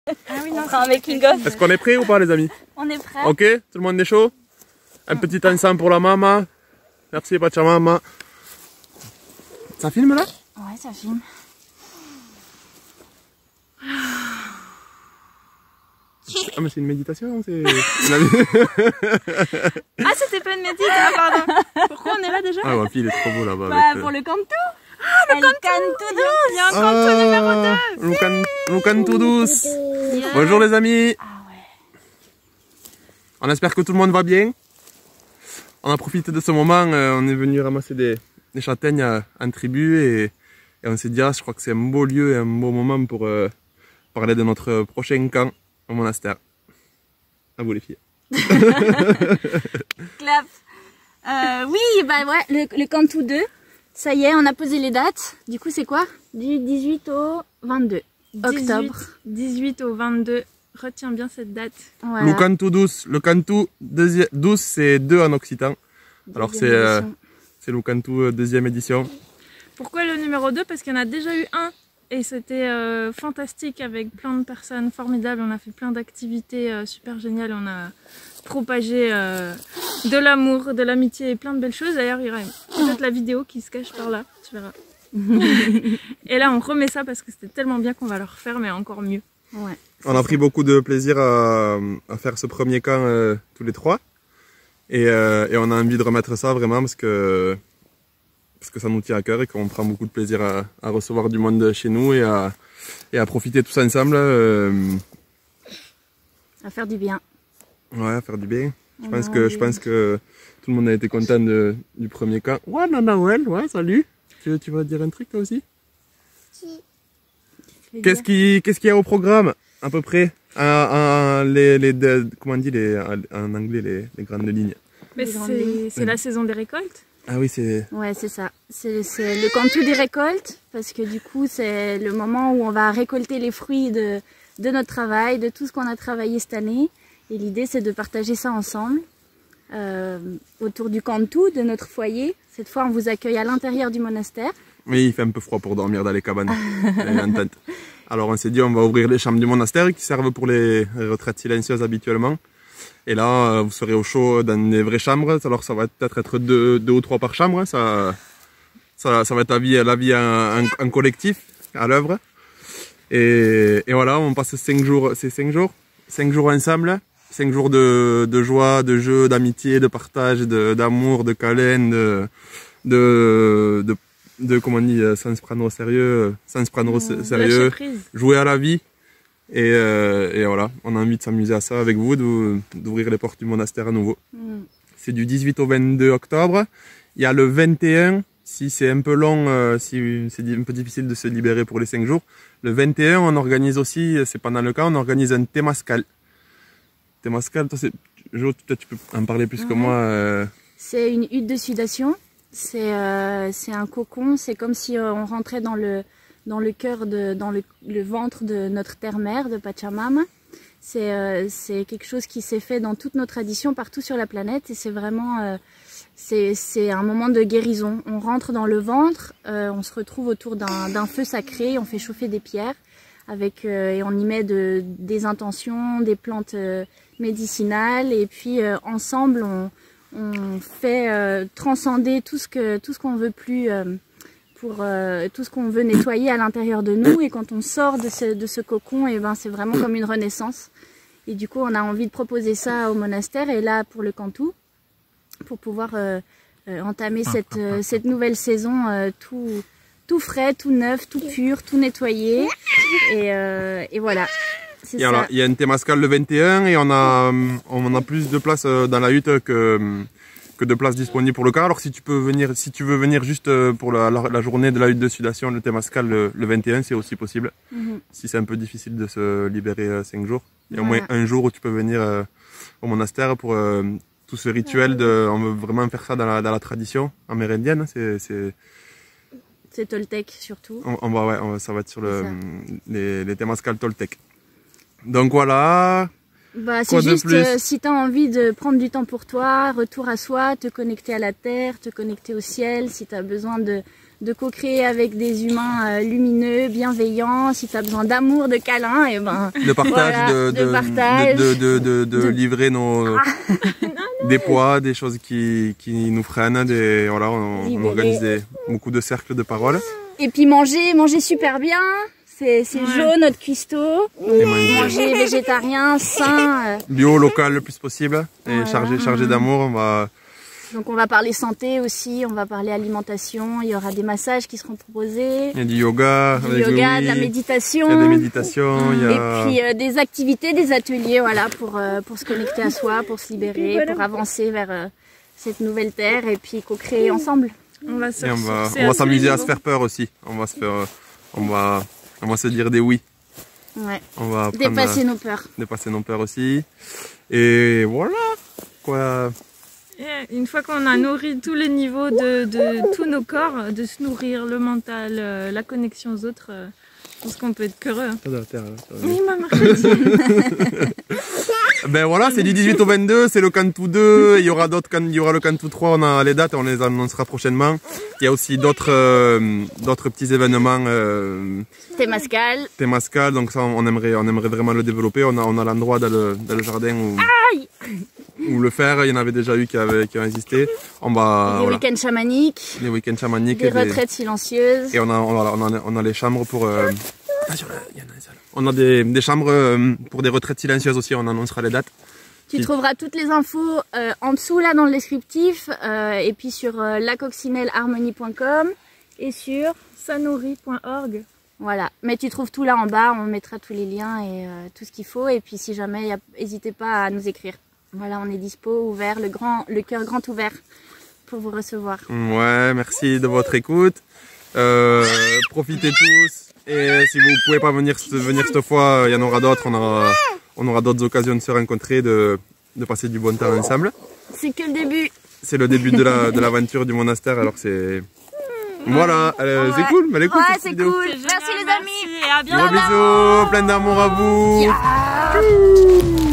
Ah oui, non, on fera un making-of. Est-ce qu'on est prêts ou pas, les amis? On est prêts. Ok, tout le monde est chaud? Un petit ensemble pour la maman. Merci, Pachamama. Ça filme là? Ouais, ça filme. Ah mais c'est une méditation, c'est... Ah, c'était pas une médite, ah pardon. Pourquoi on est là déjà? Ah ouais, puis il est trop beau là-bas. Bah, pour le canto. Ah, le canto douce. Il y a un canto numéro 2. Le canto douce. Yeah. Bonjour les amis. Ah ouais. On espère que tout le monde va bien. On a profité de ce moment, on est venu ramasser des châtaignes en tribu et on s'est dit, ah, je crois que c'est un beau lieu et un beau moment pour parler de notre prochain camp au monastère. À vous les filles. Clap. Oui, bah ouais, le canto 2. Ça y est, on a posé les dates. Du coup, c'est quoi? Du 18 au 22 octobre. 18 au 22. Retiens bien cette date. Voilà. Le canto douce. Le canto douce, c'est 2 en occitan. Alors c'est le canto deuxième édition. Pourquoi le numéro 2? Parce qu'il y en a déjà eu un. Et c'était fantastique avec plein de personnes formidables. On a fait plein d'activités super géniales. On a propagé de l'amour, de l'amitié et plein de belles choses. D'ailleurs, il y aura peut-être la vidéo qui se cache par là. Tu verras. Et là, on remet ça parce que c'était tellement bien qu'on va le refaire, mais encore mieux. Ouais, On a pris beaucoup de plaisir à faire ce premier camp tous les trois. Et on a envie de remettre ça vraiment parce que ça nous tient à cœur et qu'on prend beaucoup de plaisir à recevoir du monde chez nous et à profiter tous ensemble. à faire du bien. Ouais, à faire du bien. Je pense que tout le monde a été content du premier camp. Ouais, Noël, ouais, salut. Tu vas dire un truc toi aussi? Qu'est-ce qu'il y a au programme à peu près? Comment on dit en anglais les grandes lignes? Mais c'est la saison des récoltes. Ah oui, c'est... Ouais, c'est ça. C'est le canto des récoltes, parce que du coup, c'est le moment où on va récolter les fruits de notre travail, de tout ce qu'on a travaillé cette année. Et l'idée, c'est de partager ça ensemble, autour du canto, de notre foyer. Cette fois, on vous accueille à l'intérieur du monastère. Oui, il fait un peu froid pour dormir dans les cabanes, en tente. Alors on s'est dit, on va ouvrir les chambres du monastère qui servent pour les retraites silencieuses habituellement. Et là, vous serez au chaud dans les vraies chambres. Alors ça va peut-être être 2 ou 3 par chambre. Ça va être la vie en collectif, à l'œuvre. Et voilà, on passe 5 jours, c'est 5 jours 5 jours ensemble. 5 jours de joie, de jeu, d'amitié, de partage, d'amour, de câlin, de comment on dit, sans se prendre au sérieux, jouer à la vie. Et voilà, on a envie de s'amuser à ça avec vous, d'ouvrir les portes du monastère à nouveau. C'est du 18 au 22 octobre. Il y a le 21, si c'est un peu long, si c'est un peu difficile de se libérer pour les 5 jours. Le 21, on organise aussi, c'est pendant le camp, on organise un Temazcal. Temazcal, toi, peut-être tu peux en parler plus que moi. C'est une hutte de sudation. C'est un cocon. C'est comme si on rentrait dans le cœur, dans le ventre de notre terre-mère, de Pachamama. C'est quelque chose qui s'est fait dans toute nos traditions partout sur la planète. Et c'est vraiment... c'est un moment de guérison. On rentre dans le ventre, on se retrouve autour d'un feu sacré, on fait chauffer des pierres. Et on y met des intentions, des plantes médicinales. Et puis ensemble, on fait transcender tout ce qu'on veut plus... pour tout ce qu'on veut nettoyer à l'intérieur de nous. Et quand on sort de ce cocon, et ben, c'est vraiment comme une renaissance. Et du coup, on a envie de proposer ça au monastère et là pour le canto, pour pouvoir entamer cette nouvelle saison tout frais, tout neuf, tout pur, tout nettoyé. Et voilà. Il y a un Temazcal le 21 et on a plus de place dans la hutte que de place disponible pour le camp. Alors si tu veux venir juste pour la journée de la hutte de sudation, le Temazcal le 21, c'est aussi possible. Si c'est un peu difficile de se libérer 5 jours. Il y a au moins un jour où tu peux venir au monastère pour tout ce rituel on veut vraiment faire ça dans la tradition amérindienne. C'est Toltec surtout. Ça va être sur les Temazcal Toltec. Donc voilà. Bah, c'est juste si tu as envie de prendre du temps pour toi, retour à soi, te connecter à la terre, te connecter au ciel, si tu as besoin de de co-créer avec des humains lumineux, bienveillants. Si tu as besoin d'amour, de câlins, et ben de partage, voilà, de partage, de livrer nos des poids, des choses qui nous freinent, voilà, on organise beaucoup de cercles de parole. Et puis manger super bien. C'est jaune, notre cuistot. Manger végétarien, sain. Bio, local le plus possible. Et chargé d'amour. Donc on va parler santé aussi, on va parler alimentation. Il y aura des massages qui seront proposés. Il y a du yoga. De la méditation. Il y a des méditations. Et puis des activités, des ateliers, voilà, pour se connecter à soi, pour se libérer, pour avancer vers cette nouvelle terre et puis co-créer ensemble. On va s'amuser à se faire peur aussi. On va se dire des oui. Ouais. On va dépasser nos peurs. Dépasser nos peurs aussi. Et voilà. Quoi. Une fois qu'on a nourri tous les niveaux de tous nos corps, de se nourrir, le mental, la connexion aux autres, je pense qu'on peut être qu'heureux. Oui, maman. Ben voilà, c'est du 18 au 22, c'est le Cantou 2, il y aura le Cantou 3, on a les dates, on les annoncera prochainement. Il y a aussi d'autres petits événements. Temascal, donc ça on aimerait vraiment le développer. On a l'endroit dans le jardin où le faire, il y en avait déjà eu qui ont existé. Des week-ends chamaniques. Des week-ends chamaniques. Des retraites silencieuses. Et on a les chambres pour... On a des chambres pour des retraites silencieuses aussi, on annoncera les dates. Tu trouveras toutes les infos en dessous là dans le descriptif et puis sur lacoccinelleharmonie.com et sur sanouri.org. Voilà, mais tu trouves tout là en bas, on mettra tous les liens et tout ce qu'il faut et puis si jamais, n'hésitez pas à nous écrire. Voilà, on est dispo, ouvert, le cœur grand ouvert pour vous recevoir. Ouais, merci de votre écoute. Profitez tous. Et si vous ne pouvez pas venir cette fois, il y en aura d'autres. On aura d'autres occasions de se rencontrer, de passer du bon temps ensemble. C'est que le début. C'est le début de l'aventure du monastère. Alors c'est... Voilà, c'est cool. Mais écoute, ouais, c'est cool. Merci les amis. Et à bientôt. Gros bisous, plein d'amour à vous.